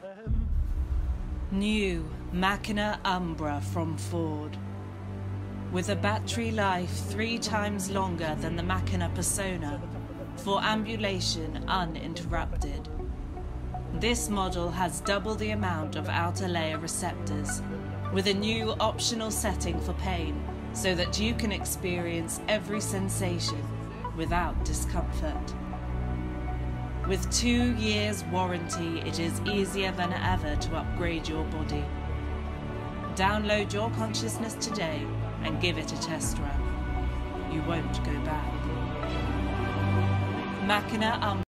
New Machina Umbra from Ford. With a battery life 3 times longer than the Machina Persona for ambulation uninterrupted. This model has double the amount of outer layer receptors, with a new optional setting for pain so that you can experience every sensation without discomfort. With 2 years warranty, it is easier than ever to upgrade your body. Download Your Consciousness today and give it a test run. You won't go back. Machina Umbra.